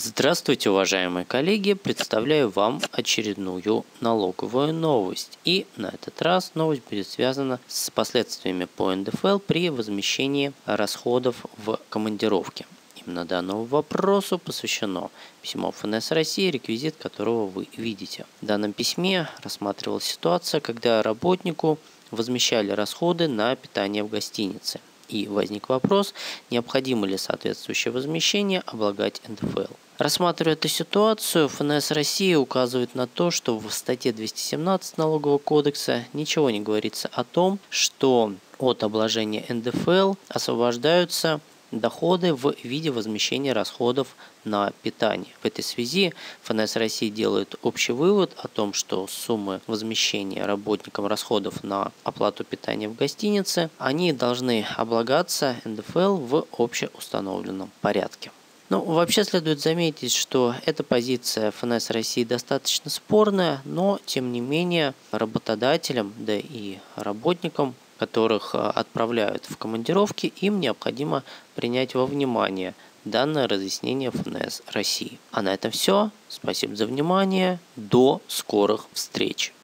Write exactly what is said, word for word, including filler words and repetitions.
Здравствуйте, уважаемые коллеги! Представляю вам очередную налоговую новость. И на этот раз новость будет связана с последствиями по эн дэ эф эл при возмещении расходов в командировке. Именно данному вопросу посвящено письмо эф эн эс России, реквизит которого вы видите. В данном письме рассматривалась ситуация, когда работнику возмещали расходы на питание в гостинице. И возник вопрос, необходимо ли соответствующее возмещение облагать эн дэ эф эл. Рассматривая эту ситуацию, эф эн эс России указывает на то, что в статье двести семнадцать Налогового кодекса ничего не говорится о том, что от обложения эн дэ эф эл освобождаются доходы в виде возмещения расходов на питание. В этой связи эф эн эс России делает общий вывод о том, что суммы возмещения работникам расходов на оплату питания в гостинице, они должны облагаться эн дэ эф эл в общеустановленном порядке. Ну, вообще следует заметить, что эта позиция эф эн эс России достаточно спорная, но тем не менее работодателям, да и работникам, которых отправляют в командировки, им необходимо принять во внимание данное разъяснение эф эн эс России. А на этом все. Спасибо за внимание. До скорых встреч!